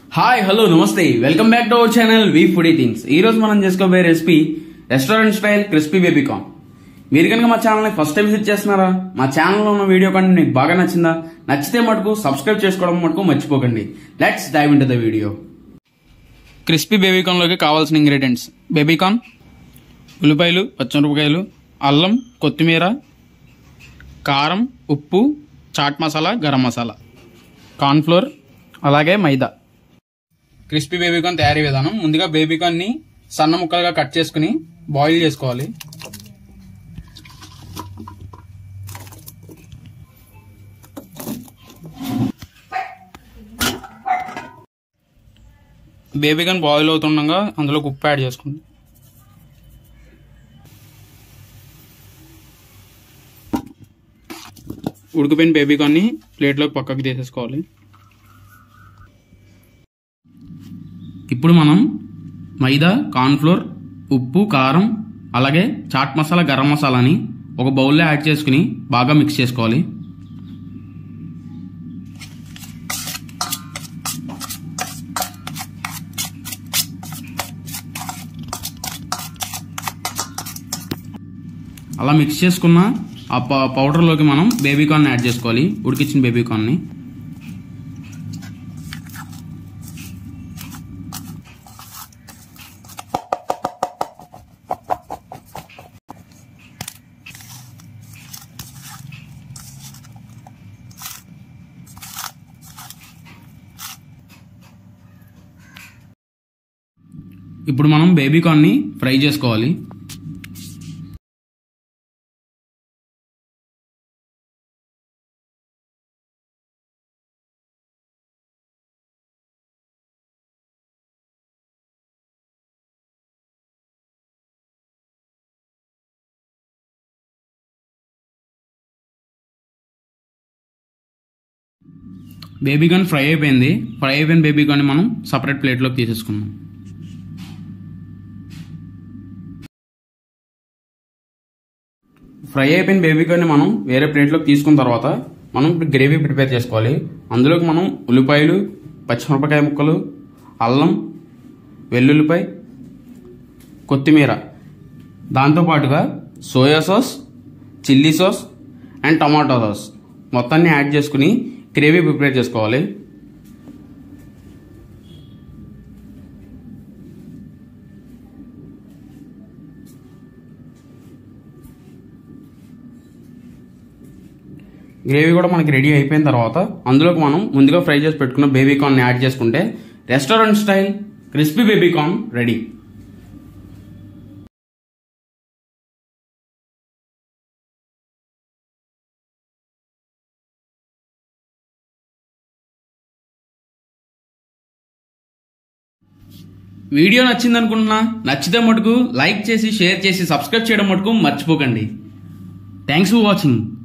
Hi hello నమస్తే welcome back to our channel V foodie things. ఈ రోజు మనం చేసుకోబోయే recipe restaurant style crispy baby corn. మీరు కనుక మా ఛానల్ని ఫస్ట్ టైం విజిట్ చేస్తున్నారా, మా ఛానల్లో ఉన్న వీడియో కంటెంట్ మీకు బాగా నచ్చిందా, నచ్చితే మటుకు సబ్స్క్రైబ్ చేసుకోవడం మటుకు మర్చిపోకండి. Let's dive into the video. Crispy baby కార్న్లోకి కావాల్సిన ఇంగ్రీడియంట్స్: బేబీ కార్న్, ఉల్లిపాయలు, పచ్చిమిరపకాయలు, అల్లం, కొత్తిమీర, కారం, ఉప్పు, చాట్ మసాలా, గరం మసాలా, కార్న్ ఫ్లోర్, అలాగే మైదా. క్రిస్పీ బేబీకార్న్ తయారీ విధానం: ముందుగా బేబీకార్న్ ని సన్న ముక్కలుగా కట్ చేసుకుని బాయిల్ చేసుకోవాలి. బేబీకార్న్ బాయిల్ అవుతుండగా అందులో ఉప్పు యాడ్ చేసుకోండి. ఉడికిపోయిన బేబీకార్న్ ని ప్లేట్లోకి పక్కకి తీసేసుకోవాలి. ఇప్పుడు మనం మైదా, కార్న్ఫ్లోర్, ఉప్పు, కారం, అలాగే చాట్ మసాలా, గరం మసాలాని ఒక బౌల్లో యాడ్ చేసుకుని బాగా మిక్స్ చేసుకోవాలి. అలా మిక్స్ చేసుకున్న ఆ పౌడర్లోకి మనం బేబీకార్న్ యాడ్ చేసుకోవాలి, ఉడికించిన బేబీకార్న్ని. ఇప్పుడు మనం బేబీకార్న్ ని ఫ్రై చేసుకోవాలి. బేబీకార్న్ ఫ్రై అయిపోయింది. ఫ్రై అయిపోయిన బేబీకార్న్ ని మనం సపరేట్ ప్లేట్లోకి తీసేసుకున్నాం. ఫ్రై అయిపోయిన బేబీకార్న్ ని మనం వేరే ప్లేట్లోకి తీసుకున్న తర్వాత మనం ఇప్పుడు గ్రేవీ ప్రిపేర్ చేసుకోవాలి. అందులోకి మనం ఉల్లిపాయలు, పచ్చిమిరపకాయ ముక్కలు, అల్లం, వెల్లుల్లిపాయ, కొత్తిమీర, దాంతోపాటుగా soya sauce, chilli sauce and tomato sauce మొత్తాన్ని యాడ్ చేసుకుని గ్రేవీ ప్రిపేర్ చేసుకోవాలి. గ్రేవీ కూడా మనకి రెడీ అయిపోయిన తర్వాత అందులోకి మనం ముందుగా ఫ్రై చేసి పెట్టుకున్న బేబీకార్న్ యాడ్ చేసుకుంటే restaurant style crispy baby corn ready. Video నచ్చింది అనుకుంటున్నా. నచ్చితే మటుకు లైక్ చేసి, షేర్ చేసి, సబ్స్క్రైబ్ చేయడం మటుకు మర్చిపోకండి. Thanks for watching.